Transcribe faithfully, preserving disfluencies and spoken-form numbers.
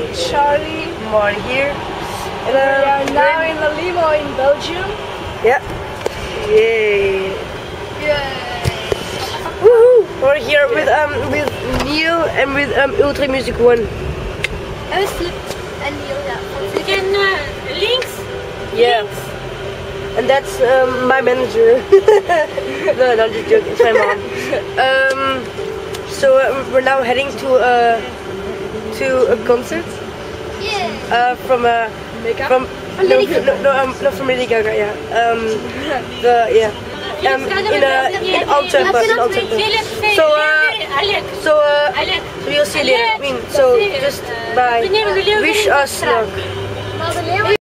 Charlie. More here. And uh, we are now in a limo in Belgium. Yeah. Yay. Yay. Woohoo! We're here with um with Niel and with um ultramusic one. En Flip en Niel, ja. You can uh, links. Yeah. Links. And that's um, my manager. No, no, just joking. It's my mom. Um, so uh, we're now heading to uh, to a concert. Yeah. Uh, from a Makeup? from From no, Lady Gaga. no, no, um, not from Lady Gaga. Yeah. Um, the yeah. Um, in a in Antwerp, in Antwerp. So uh, so uh, so you'll see later. I mean, so just bye. Wish us luck.